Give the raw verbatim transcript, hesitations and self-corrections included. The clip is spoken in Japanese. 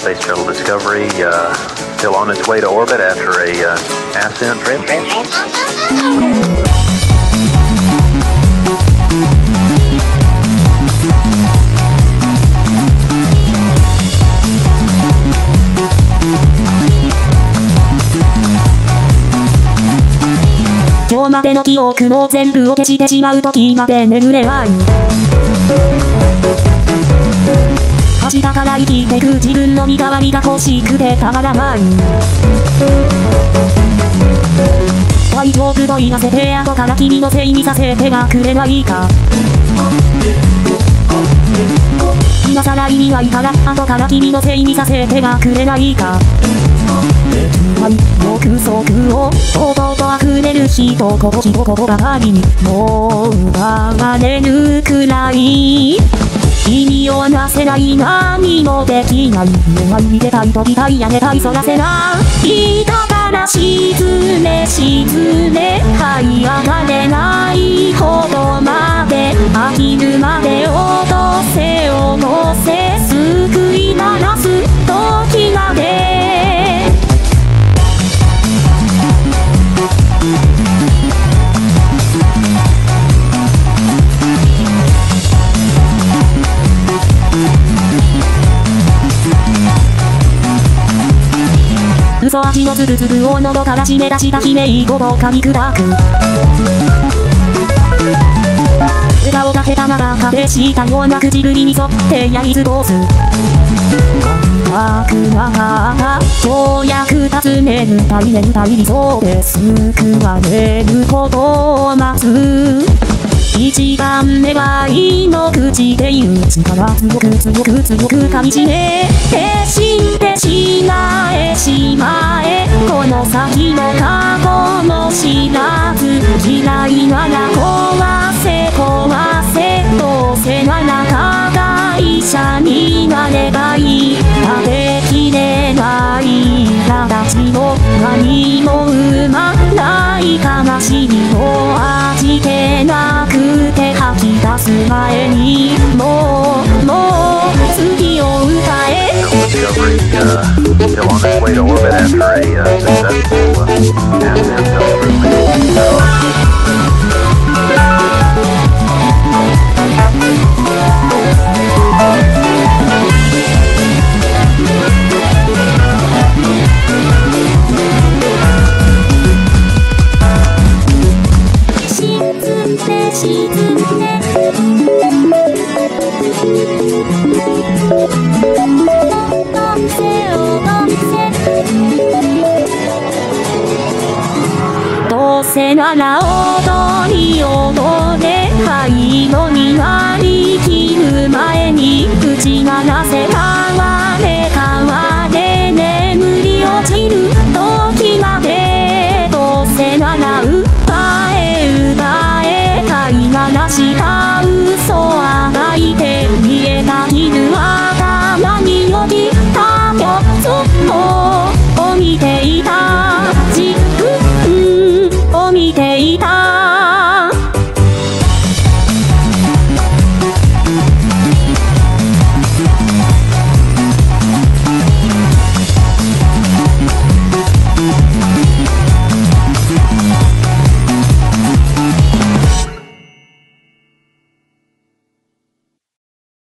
Space Shuttle Discovery uh, still on its way to orbit after a uh, ascent trip. 今日までの記憶も全部を消してしまう時まで眠れない。明日から生きてく自分の身代わりが欲しくてたまらない。大丈夫と言わせて後から君のせいにさせてはくれないか。今さら意味ないから後から君のせいにさせてはくれないか。欲測を堂々と溢れる一言一言ばかりにもう奪われるくらい意味をなせない何もできない弱い逃げたい飛びたいやめたいそらせないだから沈め沈め這い上がれないほどまで飽きるまで落とせ落とせ救い鳴らす時まで嘘味のつぶつぶを喉から締め出した悲鳴ごと噛み砕く笑顔が下手な中でしたような唇に沿ってやり過ごすかくなかったようやく尋ねる大変大理想で救われることを待つ一番願いの口で言う力強く強く強く噛み締めて死んでしまえしまえこの先の過去も知らず嫌いなら壊せ壊せどうせならただ医者になればいい食べきれない形も何も生まない悲しみを味気なくて吐き出す前にもうもう次を歌え Discovery uh, still on its way to orbit after a uh, successful uh, ascent celebrate. どうせなら踊り踊れ灰色になりきる前に打ち鳴らせ川で川で眠り落ちる時までどうせなら歌え歌え飼いならした嘘あがいて見えた昼頭によぎったよそっとを見ていた自分を見ていた